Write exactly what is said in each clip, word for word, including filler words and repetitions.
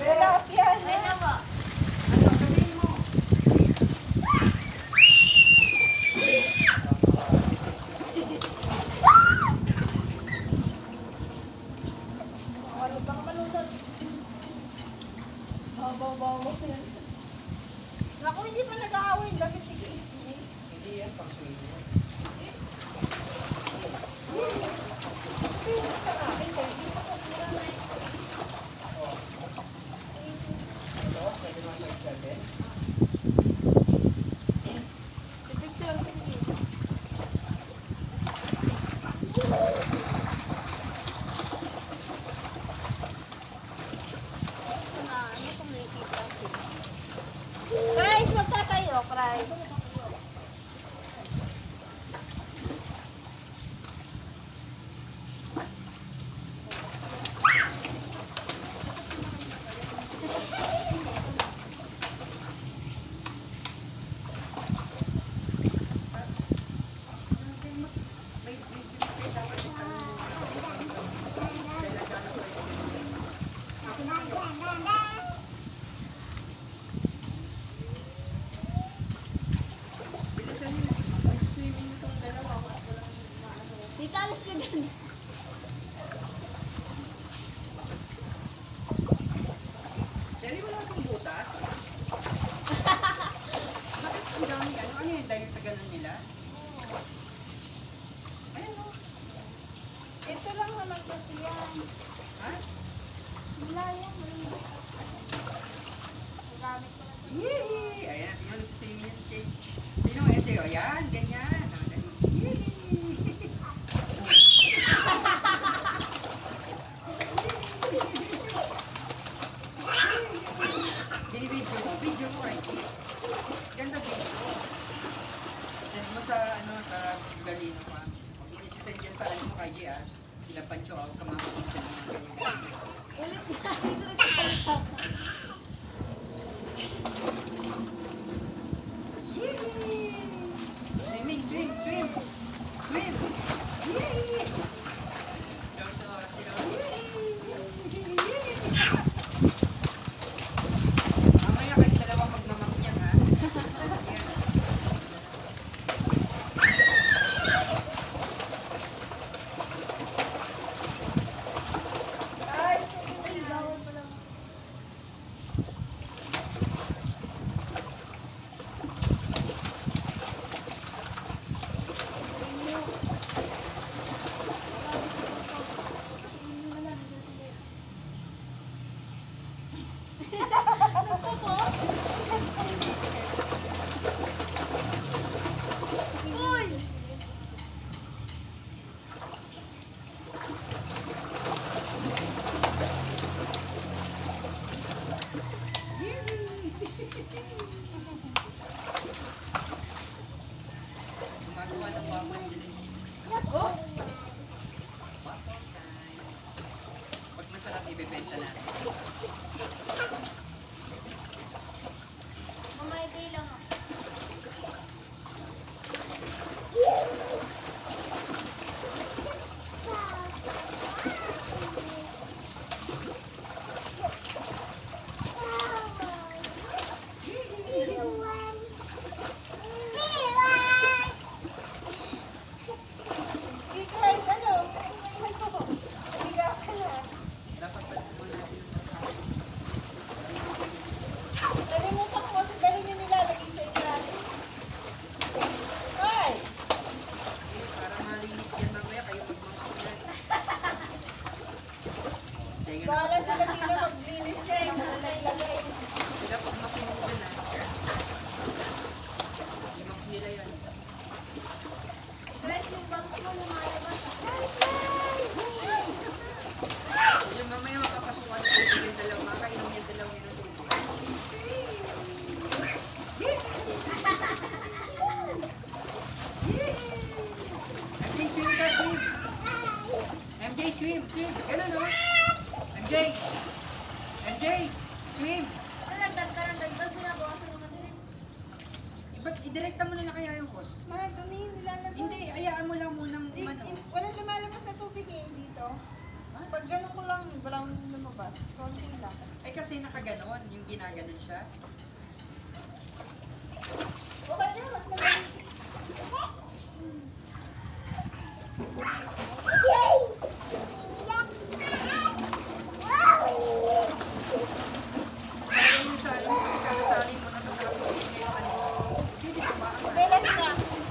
Tilapia na. Ay, nawa. Ano, sabihin mo? Ano bang malunod? Bawa-bawa ko yan. Naku, hindi pa nag-aaway. Dapat tig-i-isli. Hindi yan, pang swimming. Ito, pwede mo sa excited. Picture ko sige. Ano kung nakikita? Christ, magtatayo, Christ. Bilisan mo, nag-swimming itong dalawa. Dito, alas ka dyan. Jerry, wala kang butas? Bakit ang dami? Ano, ano yun? Dahil sa ganun nila? Ayan o. Ito lang naman kasi yan. Ha? Wala yan. Gamit ko lang. Yee! Ayan, tingnan mo nagsiswimming yan si Chase. Tingnan mo, ete o. Ayan, ganyan. O, dali. Yee! Binibidyo mo, video mo, Ricky. Ganda video. Send mo sa, ano, sa Galino pa. Huwag yun isisend yan sa ano mo kay G, ah. Ilapan siya, huwag ka makakonsend mo. Ulit na. Dito nagsasalita. Yee! Swimming, swim, swim! Swim! Yee! Tawa-tawa sila. Yee! Mamaya kayong dalawa magmamak yan, ha? Yan. Ay, sige. Bawal pa lang. Uy! Gumagawa ng waffle sila. Oh! Waffle time. Pag masarap, ibebenta natin. Mamayday lang ako. Hey, Christ, ano? Ano? Higa ka na. Dapat pala naman natin yung pagkain. Nalimutan ko kasi dali niyo nilalagay sa ilalim. Ay! Eh, para malinis yan mamaya, kayo magmamak yan. Teka na Bahala po sila sila. dito maglinis ka eh. Malalagay. Sila pag makinugan na. Imak nila yan. Christ, yung bangs mo lumalabas. Yung mamaya makapasukan ng tubig yung dalawa, kainom yung dalawa ng tubig. M J, swim ka, swim! M J, swim, swim! Ganun, no? M J! M J! Swim! Nalagdag ka ng dagdag, sinabawasan naman sila. Iba't idirekta mo na na kaya yung hose. Mahal kami, nilalabas. Hindi, ayaan mo lang munang Eh, umano. eh, walang lumalabas na tubig eh dito. naman. Pag ganun ko lang, walang lumabas. Konti lang. Ay kasi nakaganon, yung ginaganon siya. Okay na, mas magaling. Kaya yung sali mo kasi kada sali mo natatakot niya yung ano. Hindi tumakas. Beles na.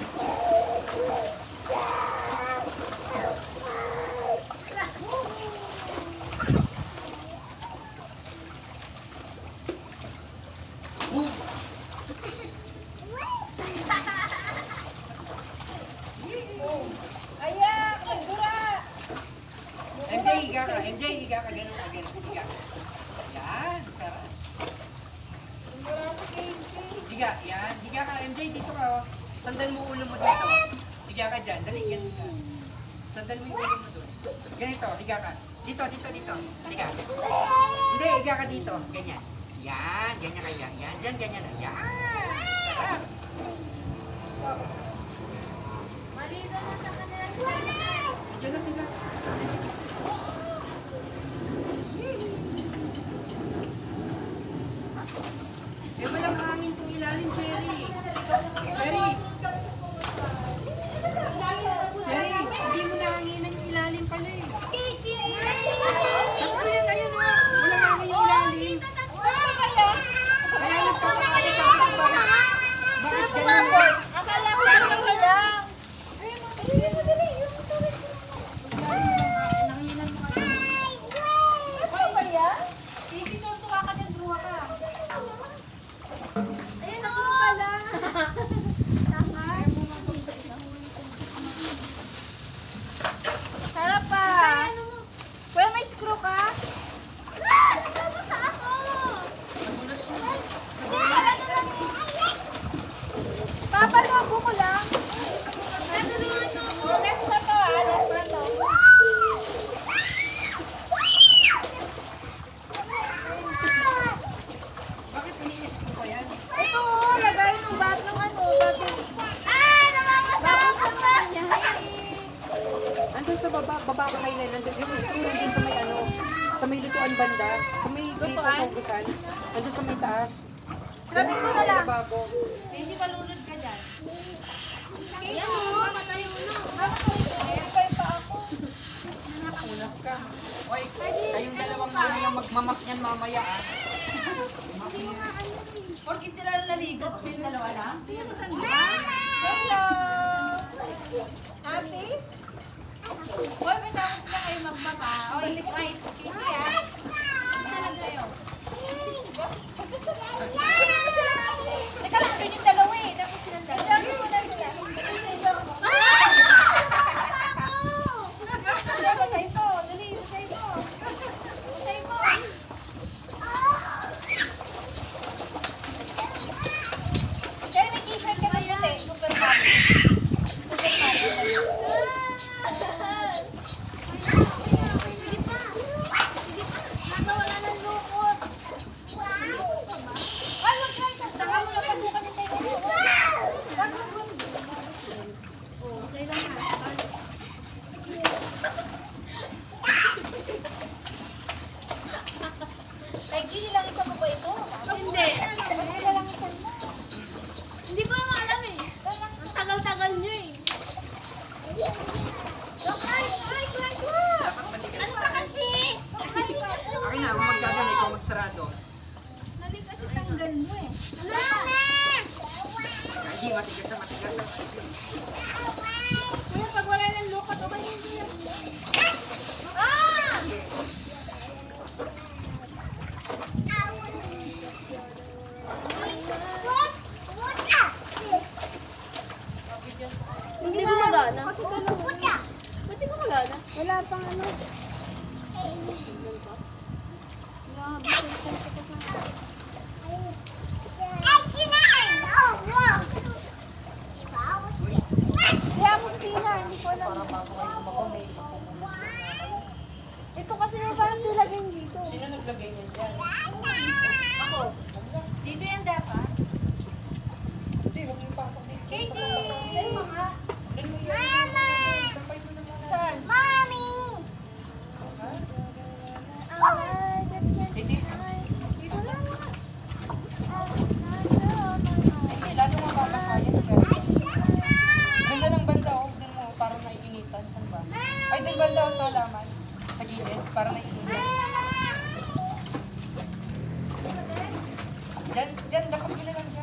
Boom! Ayak! Magdura! M J, higa ka. M J, higa ka. Ganun ka, ganun. Higa. Yan, sarap. Magdura si Casey. Higa, yan. Higa ka, M J, dito ka, oh. Sandal mo ulo mo dito. Higa ka dyan. Dali, yan, higa. Sandal mo yung ulo mo doon. Ganito, higa ka. Dito, dito, dito. Higa. Hindi, higa ka dito. Ganyan. Yan, ganyan ka, yan. Yan, dyan, ganyan. Yan. Sarap. Malino na sa kanila. Diyan na sila. Eh, walang hangin po ilalim, Cherry. Cherry, Cherry, hindi mo nahanginan yung ilalim pala eh. Casey! Ano yan, ayun o. Walang hangin yung ilalim. Kaya nagtataka ka sa akin ba? Bakit ganun? Akala ko lang lang lang. Nanginan mo nga. Ano ba yan? Casey, tutuwa ka dyan, druha ka. Ayun ako pala. Sarap pa. Kuya, may screw ka? Nabasa ako. Namunas mo. Papalobo ko lang. Last na to ah. Last na to. Bakit iniis ko pa yan? Ito oh, lagay ng bat ng ano. Bago. Ah! Namamasakan na niya. Andun sa baba, baba ka kayo na. Nandun, yung screw nandun sa may ano, sa may lutuan banda, sa may dito Lutuan? sa ugusan. Nandun sa may taas. Lapis mo na lang. Bago. Hindi malunod ka dyan. Kaya mo, mamatay mo na. Mamatay pa ako. Unas ka. Oy, kayong dalawang ano yung magmamak niyan mamaya ah. Porkit sila naligo, yung dalawa lang. Hello! Happy? Hoy, may tapos na kayo magbaba. Oy, guys, Casey ah. Saan kayo? Teka lang, doon yung dalawa eh. Tapos silang dalawa. Sabi mo na sila. Ah! Dalawa sa ito. Dali, sa ito. Sa ito. Pero may t-shirt ka na yun eh. Super Mario. Super Mario. Sige pa. Sige pa. Nakawala ng lukot. Ay, wag ka. Saka mo na pasukan yung tayo. Okay lang ha. Ay, gini lang isa mo ba ito? Hindi. Hindi lang isa mo. Hindi ko naman alam eh. Ang tagal-tagal nyo eh. Dok, ay, ay, ay, ay. Dapat matigas. Ano pa kasi? Nalikas yung Akin na, ako magkagano, ikaw magsarado. Nalikas yung tanggal mo eh. Hindi, matigas na, matigas na. Kuya, pag wala ng lukot, okay hindi yan. Ah! Hindi gumagana. Kasi dalawa. Ba't di gumagana? Wala pang ano. Grabe, sensitive ka sa akin. Kaya mo sa Tina, hindi ko alam. Ito kasi yung parang nilagay dito. Sino naglagay niyan dyan? Ako. Dito yan dapat. Hindi, huwag yung pasok dito. Katie! Ayun mga. Dali mo yan. Sampay mo na muna. Saan? Mommy! Ha? Diyan, diyan, nakapila lang dyan.